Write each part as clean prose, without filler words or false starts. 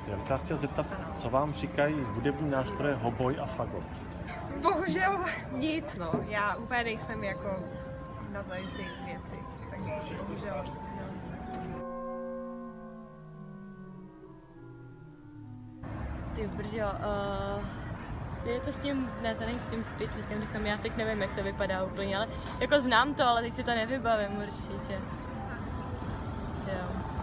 Já bych se vás chtěl zeptat, co vám říkají hudební nástroje hoboj a fagot? Bohužel nic, no. Já úplně nejsem jako na tady ty věci, takže bohužel no. Ty brďo, je to s tím, ne, to není s tím pytlíkem, říkám, já teď nevím, jak to vypadá úplně, ale jako znám to, ale teď si to nevybavím určitě. Jo.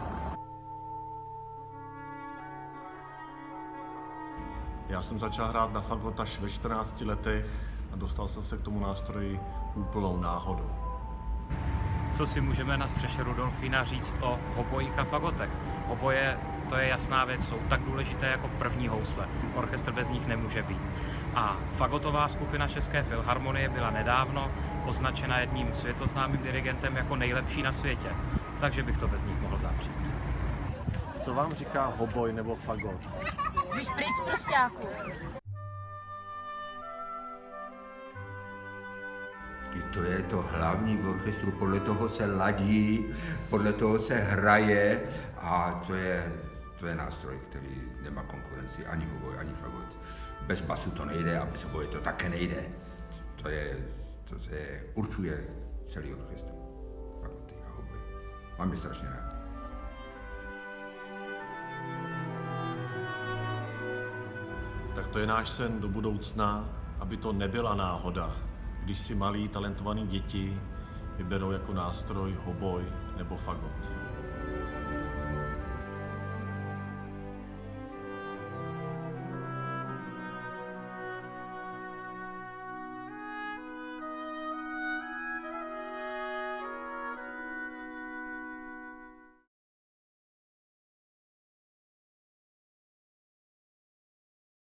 Já jsem začal hrát na fagot až ve 14 letech a dostal jsem se k tomu nástroji úplnou náhodou. Co si můžeme na střeše Rudolfína říct o hobojích a fagotech? Hoboje, to je jasná věc, jsou tak důležité jako první housle. Orchestr bez nich nemůže být. A fagotová skupina České filharmonie byla nedávno označena jedním světoznámým dirigentem jako nejlepší na světě. Takže bych to bez nich mohl zavřít. Co vám říká hoboj nebo fagot? Běž pryč z prosťáku. To je to hlavní v orchestru, podle toho se ladí, podle toho se hraje a to je nástroj, který nemá konkurenci, ani hoboj, ani fagot. Bez basu to nejde a bez hoboje to také nejde. To se určuje celý orchestr, fagoty a hoboje. Mám je strašně rád. Tak to je náš sen do budoucna, aby to nebyla náhoda, když si malí talentovaní děti vyberou jako nástroj hoboj nebo fagot.